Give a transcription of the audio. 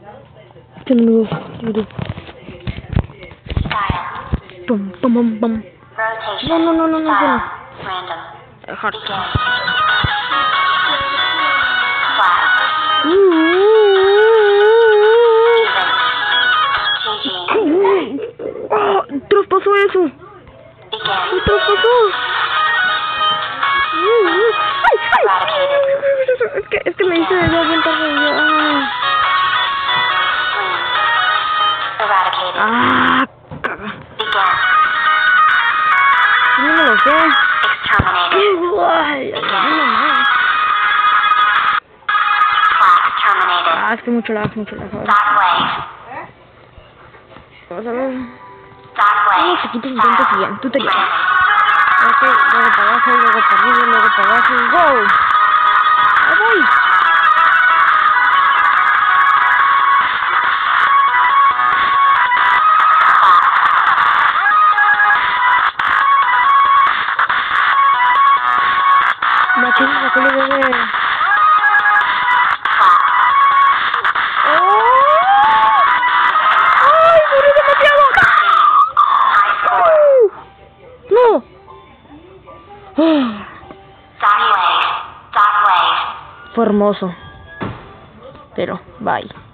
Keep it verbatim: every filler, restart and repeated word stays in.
Que no me gusta YouTube. Pum, pum, pum, pum. No, no, no, no, no, no. Hard. Oh, traspasó eso. ¿Qué traspasó? ¡Ay, ay! Es que, es que me hice de dos bien tarde. Ah, caga. No me lo sé. Ay, ah, es que mucho lag, mucho lag. Vamos a ver. Vamos a quitar intentos y bien, tú te llevas. Ok, luego para abajo, luego para arriba, luego para abajo. ¡Go! ¡Ahí voy! Me quedé, me quedé, bebé. Fue hermoso, pero bye.